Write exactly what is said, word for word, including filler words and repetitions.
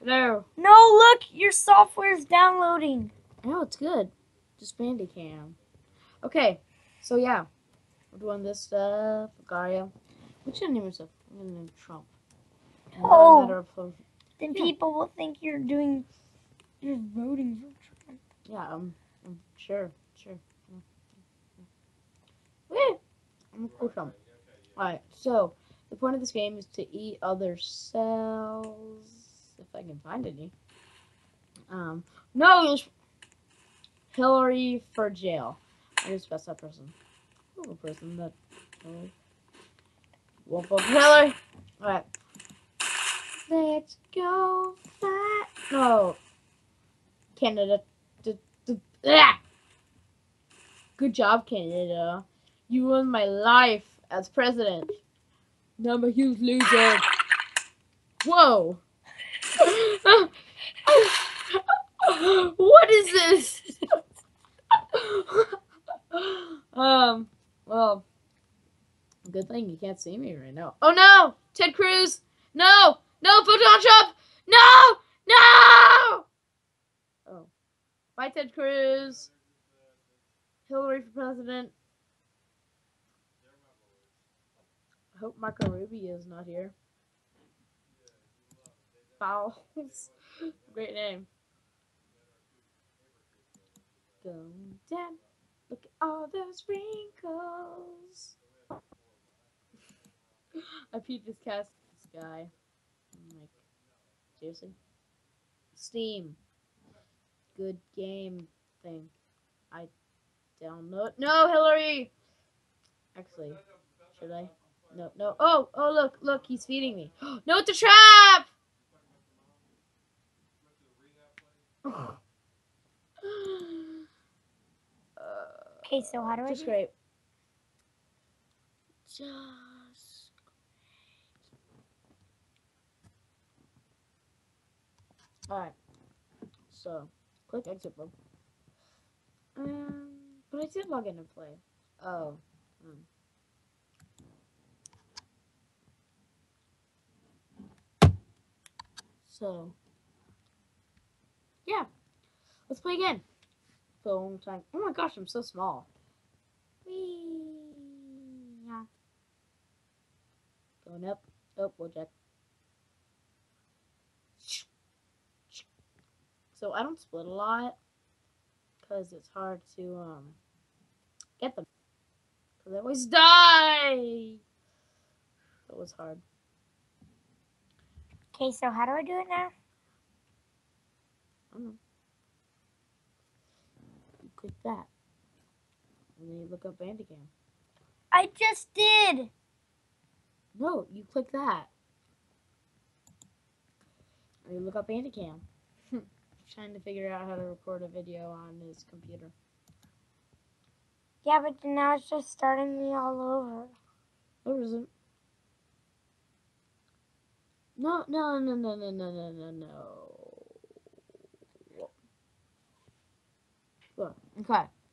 Hello. No, look, your software's downloading. No, it's good. Just Bandicam. Okay, so yeah, we're doing this stuff. Gario. What's your name? Stuff. I'm gonna name Trump. Oh. Of, Then yeah. people will think you're doing, you're voting for Trump. Yeah, um, I'm sure, sure. Yeah. I'm a cool Trump. Alright, so the point of this game is to eat other cells, if I can find any. Um, no, Hillary for jail. I just best that person. Oh, person that. Oh. Wolf of Hillary. Alright. Let's go fly. No. Canada. D d ah! Good job, Canada. You ruined my life as president. Now I'm a huge loser. Whoa. What is this? um, well, good thing you can't see me right now. Oh no! Ted Cruz! No! No! Vote Donald Trump! No! No! Oh. Bye, Ted Cruz. Hillary for president. I hope Marco Rubio is not here. Fowles. Great name. Go down. Look at all those wrinkles. I peeped this cast this guy. I'm like, seriously? Steam. Good game thing. I download. No, Hillary! Actually, should I? No, no. Oh, oh, look, look, he's feeding me. No, it's a trap! Okay, so how do I Just do great. Just Alright. So, click exit mode. Um, but I did log in and play. Oh. Hmm. So, yeah. Let's play again. For a long time. Oh my gosh, I'm so small. Whee! Yeah. Going up. Oh, we'll check. So I don't split a lot because it's hard to um get them. Because I always die. It was hard. Okay, so how do I do it now? I don't know. You click that. And then you look up Bandicam. I just did. No, you click that. And you look up Bandicam. Trying to figure out how to record a video on his computer. Yeah, but now it's just starting me all over. Or is it? No, no, no, no, no, no, no, no, no. Look, okay.